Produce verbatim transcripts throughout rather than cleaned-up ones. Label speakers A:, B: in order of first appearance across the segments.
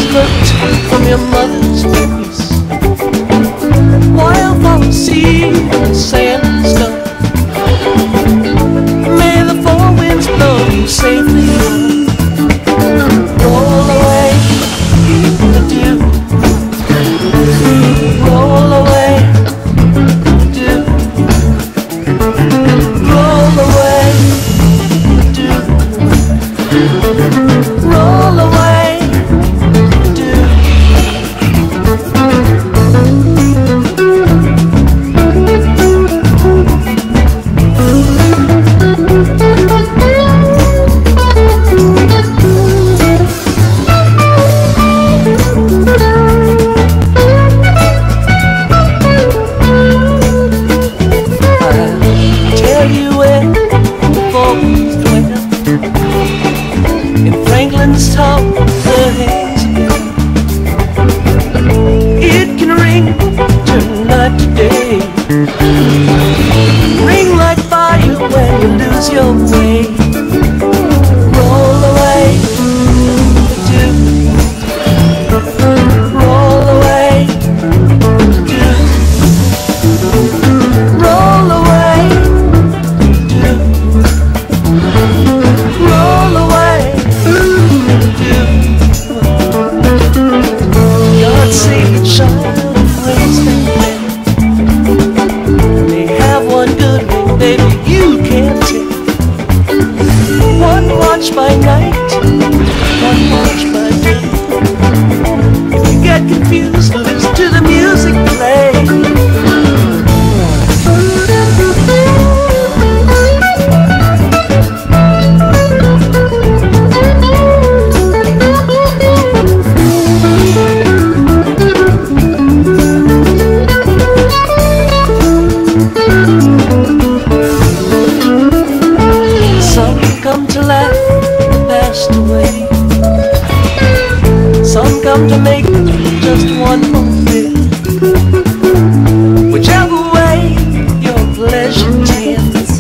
A: looked from your mother's face. Wildflower seed and sand and stone. May the four winds blow you safely home. Roll away the dew. Roll away the dew. Roll away the dew. Roll away the dew. In Franklin's top, the hangs it can ring to night to day. Ring like fire when you lose your way. Roll away the dew. Roll away the dew. Roll away the dew. Roll away the dew. God save the child who raised them men. They have one good ring, baby, you can't take. One watch by night, one watch by day. If you get confused, listen to the music play. Come to laugh and passed away. Some come to make just one more bit. Whichever way your pleasure tends.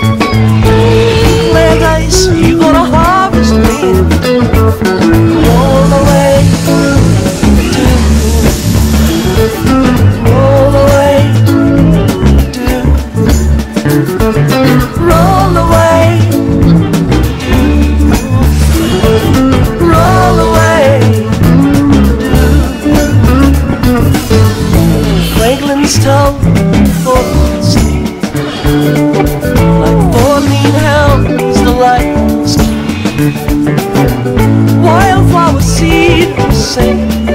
A: Plant ice, you gonna harvest wind. Roll away the dew. Roll away the dew. Roll away. Roll away Franklin's toe for sea. Like four mean hounds, the lights. Wildflower seed, sing.